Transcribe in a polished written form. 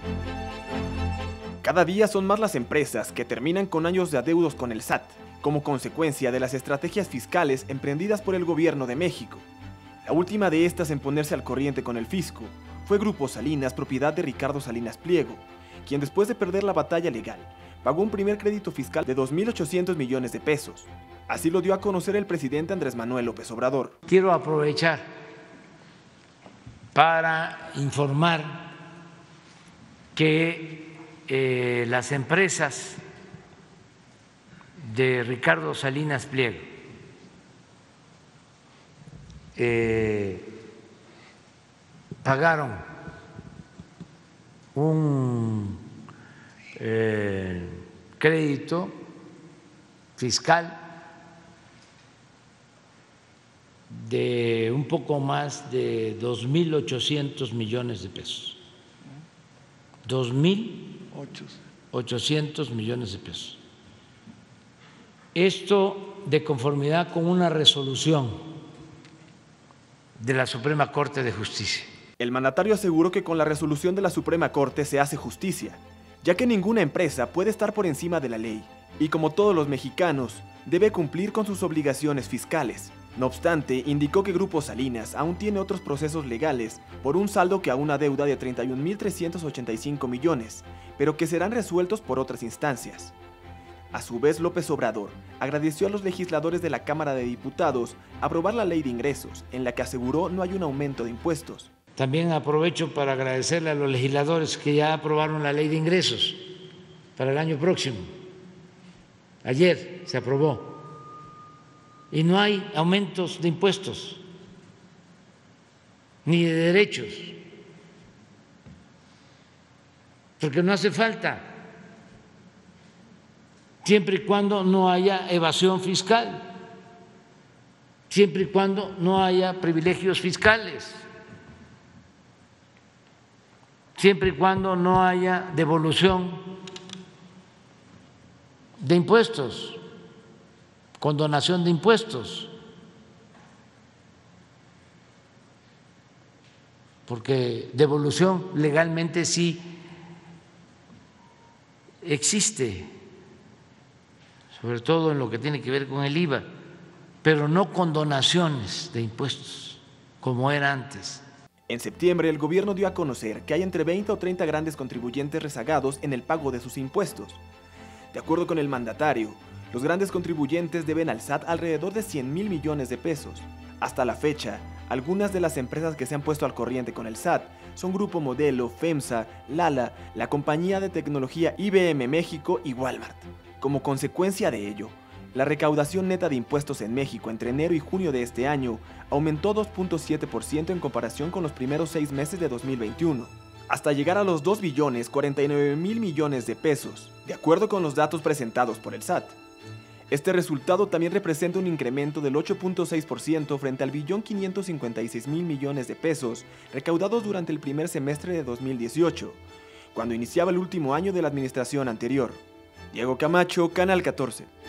Cada día son más las empresas que terminan con años de adeudos con el SAT, como consecuencia de las estrategias fiscales emprendidas por el gobierno de México. La última de estas en ponerse al corriente con el fisco fue Grupo Salinas, propiedad de Ricardo Salinas Pliego, quien después de perder la batalla legal, pagó un primer crédito fiscal de 2.800 millones de pesos. Así lo dio a conocer el presidente Andrés Manuel López Obrador. Quiero aprovechar para informar que las empresas de Ricardo Salinas Pliego pagaron un crédito fiscal de un poco más de 2.800 millones de pesos. 2.800 millones de pesos. Esto de conformidad con una resolución de la Suprema Corte de Justicia. El mandatario aseguró que con la resolución de la Suprema Corte se hace justicia, ya que ninguna empresa puede estar por encima de la ley y, como todos los mexicanos, debe cumplir con sus obligaciones fiscales. No obstante, indicó que Grupo Salinas aún tiene otros procesos legales por un saldo que aún adeuda de 31.385 millones, pero que serán resueltos por otras instancias. A su vez, López Obrador agradeció a los legisladores de la Cámara de Diputados aprobar la Ley de Ingresos, en la que aseguró no hay un aumento de impuestos. También aprovecho para agradecerle a los legisladores que ya aprobaron la Ley de Ingresos para el año próximo. Ayer se aprobó. Y no hay aumentos de impuestos ni de derechos, porque no hace falta, siempre y cuando no haya evasión fiscal, siempre y cuando no haya privilegios fiscales, siempre y cuando no haya devolución de impuestos, condonación de impuestos, porque devolución legalmente sí existe, sobre todo en lo que tiene que ver con el IVA, pero no condonaciones de impuestos como era antes. En septiembre, el gobierno dio a conocer que hay entre 20 o 30 grandes contribuyentes rezagados en el pago de sus impuestos. De acuerdo con el mandatario, los grandes contribuyentes deben al SAT alrededor de 100.000 millones de pesos. Hasta la fecha, algunas de las empresas que se han puesto al corriente con el SAT son Grupo Modelo, FEMSA, Lala, la compañía de tecnología IBM México y Walmart. Como consecuencia de ello, la recaudación neta de impuestos en México entre enero y junio de este año aumentó 2.7% en comparación con los primeros 6 meses de 2021, hasta llegar a los 2.049.000 millones de pesos, de acuerdo con los datos presentados por el SAT. Este resultado también representa un incremento del 8.6% frente al 1.556.000 millones de pesos recaudados durante el primer semestre de 2018, cuando iniciaba el último año de la administración anterior. Diego Camacho, Canal 14.